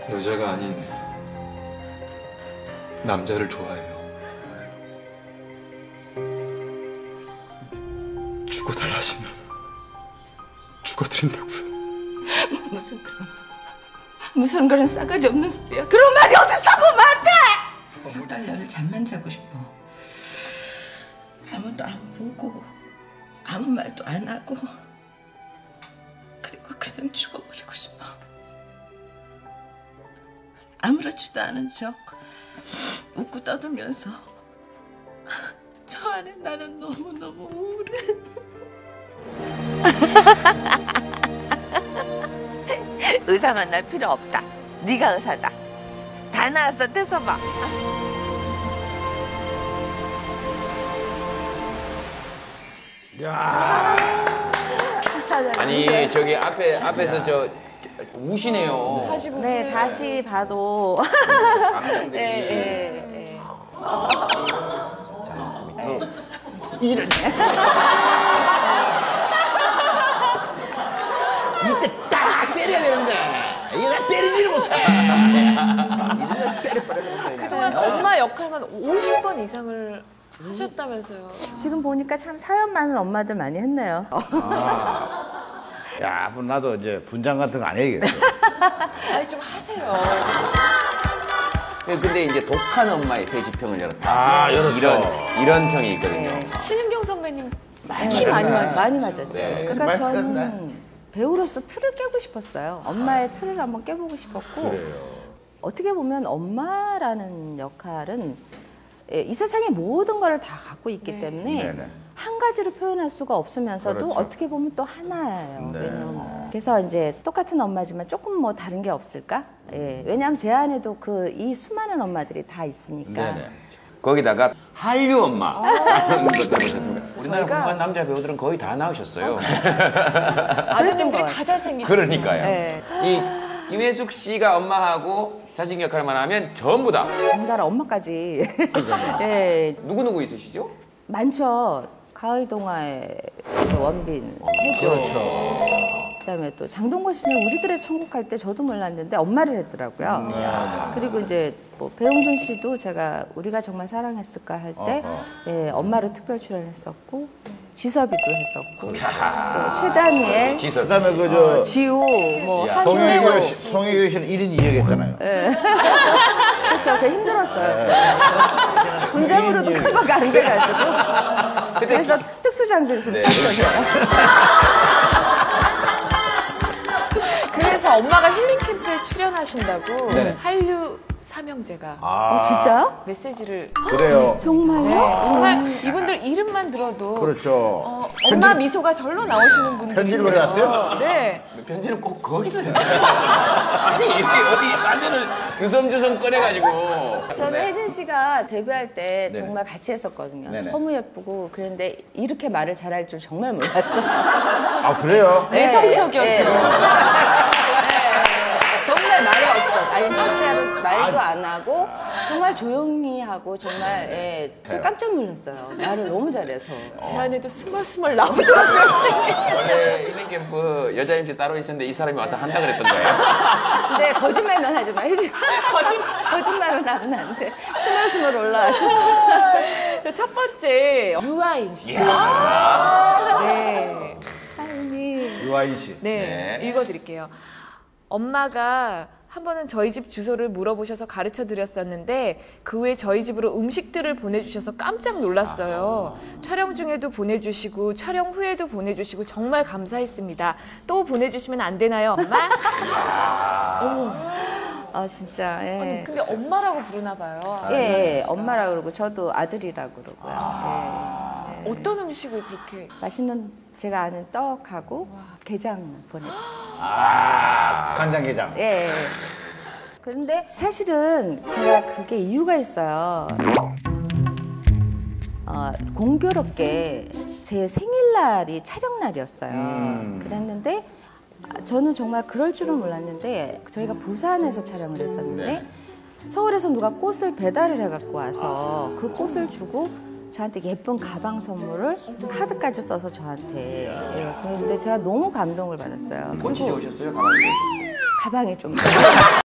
여자가 아닌 남자를 좋아해요. 죽어달라시면 죽어드린다고요. 무슨 그런 싸가지 없는 소리야. 그런 말이 어딨어, 엄마한테! 석 달 열흘 잠만 자고 싶어. 아무도 안 보고 아무 말도 안 하고 그리고 그냥 죽어버리고 싶어. 아무렇지도 않은 척 웃고 떠들면서 저 안에 나는 너무너무 우울해. 의사 만날 필요 없다. 네가 의사다. 다 나았어. 떼서봐. 야. 아니 저기 앞에서 저 우시네요. 다시 보세요. 네, 다시 봐도. 네. 이런. 이때 딱 때려야 되는데 이게 나 때리지를 못해. 이러면 때려버려야 되는데. 그동안 엄마 역할만 50번 이상을 하셨다면서요. 지금 보니까 참 사연 많은 엄마들 많이 했네요. 야, 앞으로 나도 이제 분장 같은 거 안 해야겠어. 아니 좀 하세요. 근데 이제 독한 엄마의 새 지평을 열었다. 아, 열었죠. 이런 평이 있거든요. 네. 신은경 선배님 특히 많이 맞으셨죠. 많이 맞았죠. 네. 그러니까 많이 저는 맞았네. 배우로서 틀을 깨고 싶었어요. 엄마의 틀을 한번 깨보고 싶었고. 그래요. 어떻게 보면 엄마라는 역할은 이 세상의 모든 거를 다 갖고 있기 네. 때문에 네네. 한 가지로 표현할 수가 없으면서도 그렇죠. 어떻게 보면 또 하나예요. 네. 왜냐면 그래서 이제 똑같은 엄마지만 조금 뭐 다른 게 없을까? 예. 왜냐하면 제 안에도 이 수많은 엄마들이 다 있으니까. 네네. 거기다가 한류 엄마라는 거 잡으셨습니다. 우리나라 저희가- 훌륭한 남자 배우들은 거의 다 나오셨어요. 아드님들이 것 다 잘생기셨어요. 그러니까요. 네. 이 김혜숙 씨가 엄마하고 자식 역할만 하면 전부 다 정말 엄마까지. 예. 누구 있으시죠? 많죠. 가을 동화의 원빈, 해조. 그렇죠. 그다음에 또 장동건 씨는 우리들의 천국 할 때 저도 몰랐는데 엄마를 했더라고요. 그리고 이제 뭐 배용준 씨도 제가 우리가 정말 사랑했을까 할 때 예, 엄마로 특별 출연했었고 지섭이도 했었고 또 최다니엘, 지선. 그다음에 그저 지우, 뭐 송혜교 한효. 씨는 1인 2역 했잖아요. 그렇죠. 제가 힘들었어요. 군장으로도 칼바가 안 돼가지고 그래서 특수장비를 좀 샀죠. 그래서 엄마가 힐링 캠프에 출연하신다고 네. 한류 삼형제가 진짜요? 메시지를 그래요. 정말요? 정말 이분들 이름만 들어도 그렇죠. 엄마 미소가 절로 나오시는 분들이 편지를 보내왔어요? 네. 편지는 꼭 거기서 했나? 아니 이렇게 어디 라면을 주섬주섬 꺼내가지고. 저는 혜진 씨가 데뷔할 때 네네. 정말 같이 했었거든요. 네네. 너무 예쁘고 그런데 이렇게 말을 잘할 줄 정말 몰랐어요. 아, 그래요? 내성적이었어요. 정말 말이 없어. 아니 진짜로 말도 안 하고 정말 조용히 하고 정말 저 깜짝 놀랐어요. 말을 너무 잘해서. 제 안에도 스멀스멀 나오더라고요. 원래 힐링 캠프 여자 MC 따로 있었는데 이 사람이 와서 한다 그랬던 거예요. 근데 거짓말만 하지 마. 혜진. 거짓말은 하면 안 돼. 스멀스멀 올라와. 첫 번째 유아인 씨. 네. 하은이. 유아인 씨. 네, 읽어드릴게요. 엄마가 한 번은 저희 집 주소를 물어보셔서 가르쳐 드렸었는데 그 후에 저희 집으로 음식들을 보내주셔서 깜짝 놀랐어요. 촬영 중에도 보내주시고 촬영 후에도 보내주시고 정말 감사했습니다. 또 보내주시면 안 되나요, 엄마? 어머, 아 진짜. 예. 아니, 근데 엄마라고 부르나 봐요. 예, 엄마라고 그러고 저도 아들이라고 그러고요. 예. 어떤 음식을 그렇게 맛있는 제가 아는 떡하고 게장 보내줬어요. 간장게장. 예. 그런데 사실은 제가 그게 이유가 있어요. 공교롭게 제 생일날이 촬영날이었어요. 그랬는데 저는 정말 그럴 줄은 몰랐는데 저희가 부산에서 촬영을 했었는데 서울에서 누가 꽃을 배달을 해갖고 와서 그 꽃을 주고 저한테 예쁜 가방 선물을 카드까지 써서 저한테 그런데 제가 너무 감동을 받았어요. 본치 좋으셨어요? 가만히 계셨어요? 가방이 좀